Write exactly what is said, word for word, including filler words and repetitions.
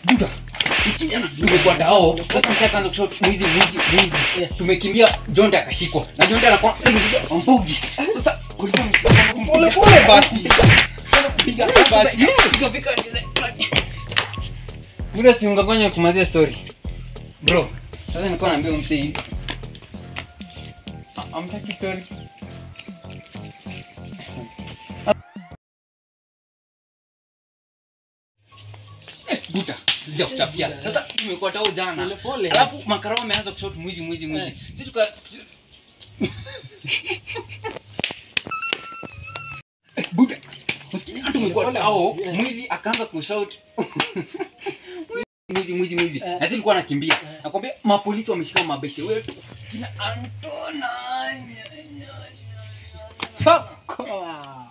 Buda. Kijana tumekuwa dao. Sasa mshaanza kushout mwizi mwizi mwizi. Tumekimbia Jonda akashikwa. Na Jonda anakuwa mbugi. Sasa polisi mshika pole pole basi. Kwenda kupiga basi. Ikafika Buda si unganganya kumazia story. Bro, sasa nilikuwa naambia umsee hivi. Amtaki story. Buda, sija kuchapia. Sasa tumekuwa tao jana. Alafu makarao ameanza kushot mwizi mwizi mwizi. Sisi tuka Buda. Usikia hata tumekuwa tao mwizi akaanza kushout. Mwizi mwizi mwizi. Na sisi tulikuwa nakimbia. Nakwambia mapolisi wameshika mabeshe wetu. Kina Antona. Fuck.